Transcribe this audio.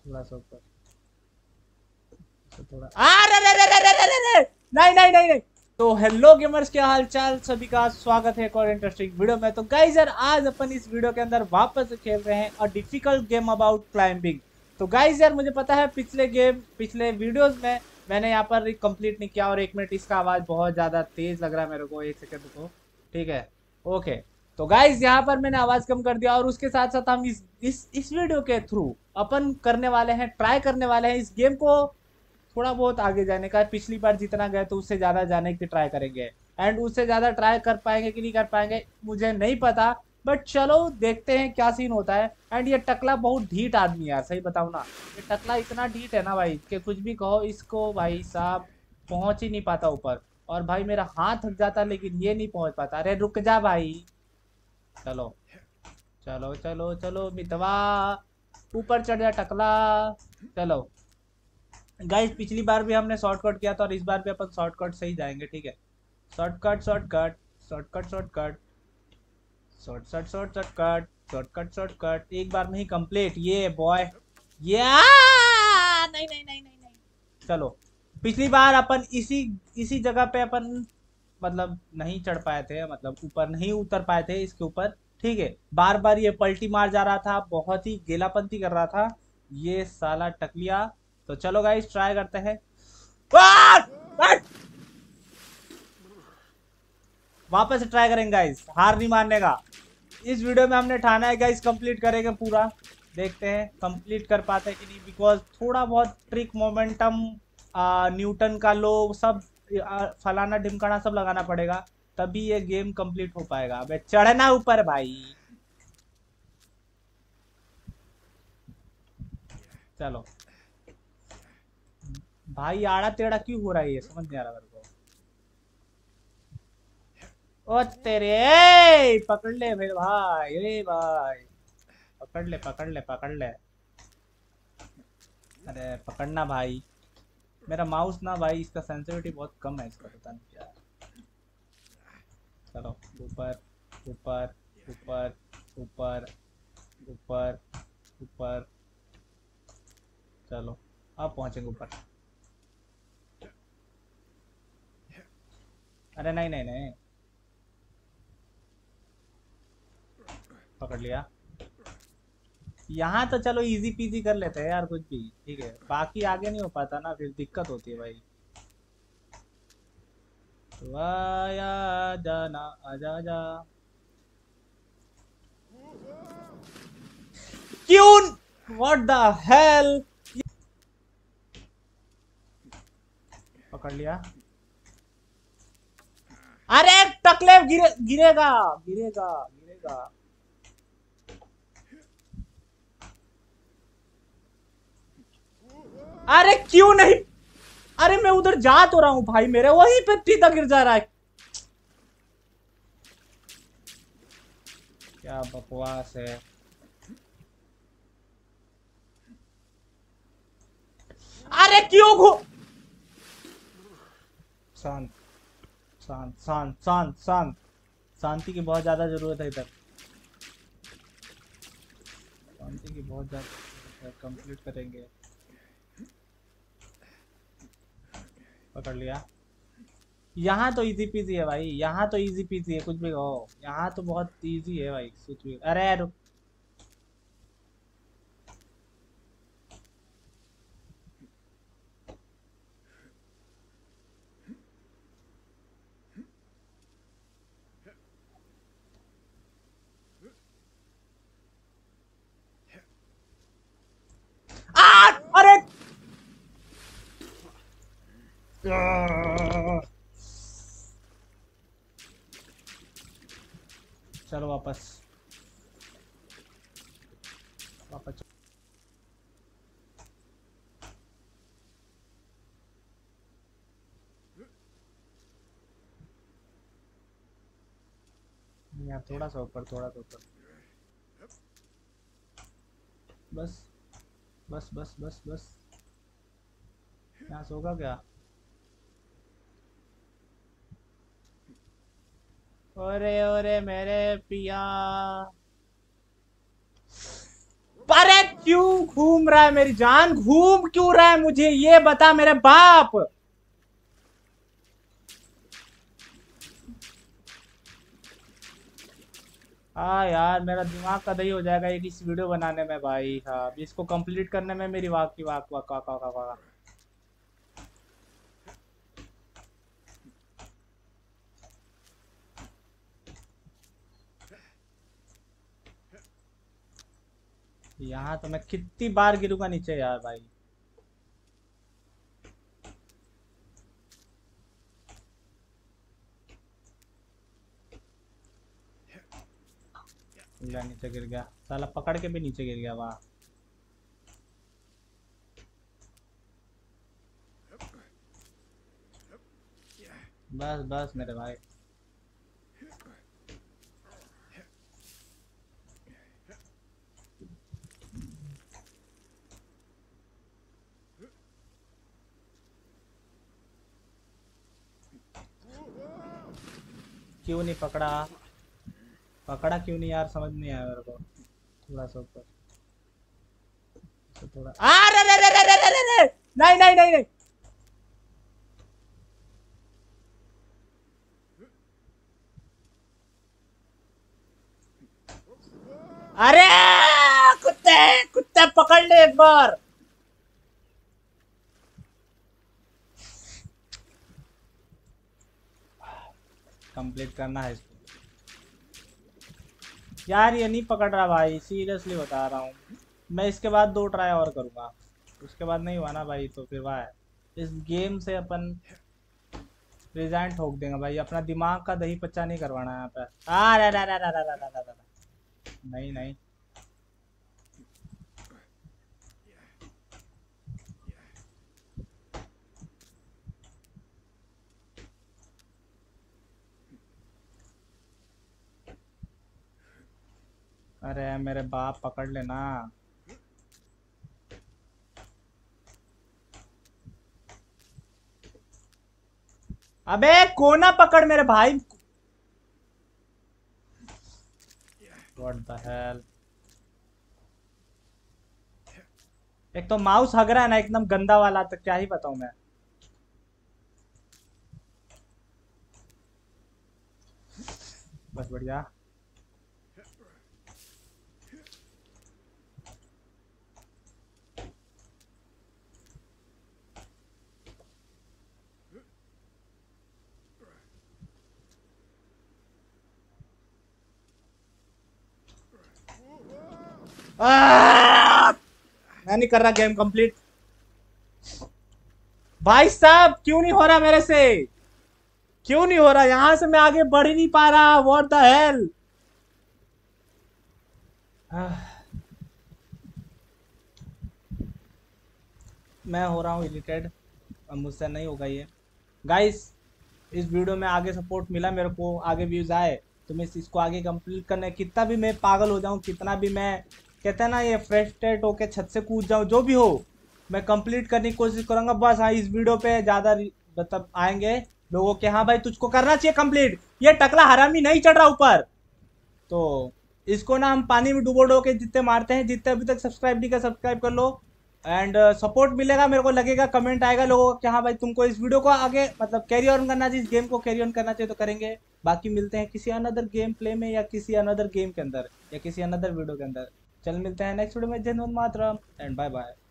थोड़ा सा ऊपर, थोड़ा। अरे रे रे रे रे रे रे रे! नहीं नहीं नहीं नहीं। तो हेलो गेमर्स, क्या हाल चाल सभी का, स्वागत है एक और इंटरेस्टिंग वीडियो में। तो गाइस यार, आज अपन इस वीडियो के अंदर वापस से खेल रहे हैं a difficult game about climbing. तो गाइस यार, मुझे पता है पिछले वीडियोस में मैंने यहाँ पर कंप्लीट नहीं किया, और 1 मिनट इसका आवाज बहुत ज्यादा तेज लग रहा है मेरे को। 1 सेकंड को, ठीक है, ओके। तो गाइस यहाँ पर मैंने आवाज कम कर दिया, और उसके साथ साथ हम इस वीडियो के थ्रू अपन करने वाले हैं, ट्राई करने वाले हैं इस गेम को थोड़ा बहुत आगे जाने का। पिछली बार जितना गए तो उससे ज़्यादा जाने की ट्राई करेंगे, एंड उससे ज़्यादा ट्राई कर पाएंगे कि नहीं कर पाएंगे मुझे नहीं पता, बट चलो देखते हैं क्या सीन होता है। एंड ये टकला बहुत ढीठ आदमी है यार, सही बताऊँ ना, ये टकला इतना ढीठ है ना भाई कि कुछ भी कहो इसको भाई साहब पहुंच ही नहीं पाता ऊपर। और भाई मेरा हाथ थक जाता लेकिन ये नहीं पहुंच पाता। अरे रुक जा भाई। चलो चलो चलो चलो मितवा, ऊपर चढ़ जा टकला। चलो गाइस, पिछली बार भी हमने शॉर्टकट किया था और इस बार भी अपन शॉर्टकट से ही जाएंगे, ठीक है। Shortcut shortcut shortcut shortcut short short short shortcut shortcut shortcut, एक बार में ही कंप्लीट ये बॉय। ये नहीं नहीं नहीं नहीं नहीं। चलो, पिछली बार अपन इसी इसी जगह पे अपन मतलब नहीं चढ़ पाए थे, मतलब ऊपर नहीं उतर पाए थे इसके ऊपर, ठीक है। बार बार ये पलटी मार जा रहा था, बहुत ही गेलापंती कर रहा था ये साला टकलिया। तो चलो गाइस, ट्राई करते हैं। वापस से ट्राई करेंगे गाइस, हार नहीं मानने का। इस वीडियो में हमने ठाना है गाइस, कंप्लीट करेंगे पूरा। देखते हैं कंप्लीट कर पाते हैं कि नहीं, बिकॉज थोड़ा बहुत ट्रिक मोमेंटम, न्यूटन का लो सब, फलाना ढिमकाना सब लगाना पड़ेगा, तभी ये गेम कंप्लीट हो पाएगा। अबे चढ़ना ऊपर भाई। चलो भाई, आड़ा टेढ़ा क्यों हो रहा है ये समझ नहीं आ रहा मेरे को। ओ तेरे, पकड़ ले मेरे भाई, ए भाई, पकड़ ले पकड़ ले पकड़ ले। अरे पकड़ना भाई। मेरा माउस ना भाई, इसका सेंसिटिविटी बहुत कम है, इसका पता नहीं क्या है। चलो ऊपर ऊपर ऊपर ऊपर ऊपर ऊपर। चलो अब पहुंचेंगे ऊपर। अरे नहीं नहीं नहीं, पकड़ लिया। यहाँ तो चलो इजी पीजी कर लेते हैं यार, कुछ भी ठीक है, बाकी आगे नहीं हो पाता ना, फिर दिक्कत होती है भाई। तो आया जाना, आजा जा। क्यों, व्हाट द हेल। पकड़ लिया। अरे टकले, गिरेगा गिरेगा गिरेगा। अरे क्यों नहीं। अरे मैं उधर जा तो रहा हूँ भाई, मेरे वहीं पे सीधा गिर जा रहा है। क्या बकवास है। अरे क्यों घू। शांत शांत शांत शांत शांत। शांति की बहुत ज्यादा जरूरत है इधर, शांति की बहुत ज्यादा जरूरत है। कंप्लीट करेंगे। पकड़ लिया। यहाँ तो इजी पीजी है भाई, यहाँ तो इजी पीजी है, कुछ भी कहो, यहाँ तो बहुत इजी है भाई कुछ भी। अरे रुक। अरे चलो वापस वापस। यार थोड़ा सा ऊपर, थोड़ा सा ऊपर। बस बस बस बस बस। यहाँ से होगा क्या। ओरे ओरे मेरे पिया। अरे क्यों घूम रहा है मेरी जान? घूम क्यों रहा है? मुझे ये बता मेरे बाप। हाँ यार, मेरा दिमाग का दही हो जाएगा एक इस वीडियो बनाने में भाई साहब। इसको कंप्लीट करने में मेरी वाक की वाक वाक वाक वाक वाक। यहाँ तो मैं कितनी बार गिरूंगा नीचे यार भाई। नीचे गिर गया साला, पकड़ के भी नीचे गिर गया। वाह, बस बस मेरे भाई। क्यों नहीं पकड़ा? पकड़ा क्यों नहीं यार, समझ नहीं आया मेरे को। थोड़ा सा ऊपर, थोड़ा। अरे रे रे रे रे रे रे, नहीं नहीं नहीं नहीं। अरे कुत्ते कुत्ते, पकड़ ले एक बार। कंप्लीट करना है इसको यार। ये नहीं पकड़ रहा भाई, सीरियसली बता रहा हूँ। मैं इसके बाद 2 ट्राई और करूँगा, उसके बाद नहीं हुआ ना भाई तो फिर वाह, इस गेम से अपन रिजाइन ठोक देंगे भाई। अपना दिमाग का दही पच्चा नहीं करवाना यहाँ पे। नहीं नहीं, अरे मेरे बाप पकड़ लेना। अबे कोना पकड़ मेरे भाई। What the hell? एक तो माउस हग रहा है ना एकदम गंदा वाला, तो क्या ही बताऊं मैं। बस बढ़िया। मैं नहीं कर रहा गेम कंप्लीट भाई साहब। क्यों नहीं हो रहा मेरे से? क्यों नहीं हो रहा? यहां से मैं आगे बढ़ ही नहीं पा रहा। What the hell? मैं हो रहा हूँ इरिटेट, अब मुझसे नहीं होगा ये। गाइस, इस वीडियो में आगे सपोर्ट मिला मेरे को, आगे व्यूज आए तो मैं इसको आगे कंप्लीट करने, कितना भी मैं पागल हो जाऊं, कितना भी मैं कहते हैं ना ये फ्रस्ट्रेट होके छत से कूद जाऊं, जो भी हो मैं कंप्लीट करने की कोशिश करूंगा। बस हाँ, इस वीडियो पे ज़्यादा मतलब आएंगे लोगों के, हाँ भाई तुझको करना चाहिए कंप्लीट, ये टकला हरामी नहीं चढ़ रहा ऊपर। तो इसको ना हम पानी में डुबो के जितने मारते हैं, जितने अभी तक सब्सक्राइब नहीं कर सब्सक्राइब कर लो। एंड सपोर्ट मिलेगा मेरे को, लगेगा कमेंट आएगा लोगों का कि हाँ भाई तुमको इस वीडियो को आगे मतलब कैरी ऑन करना चाहिए, इस गेम को कैरी ऑन करना चाहिए, तो करेंगे। बाकी मिलते हैं किसी अनदर गेम प्ले में, या किसी अनदर गेम के अंदर, या किसी अनदर वीडियो के अंदर। चल मिलते हैं नेक्स्ट वीडियो में। जय हिंद, वंदे मातरम एंड बाय बाय।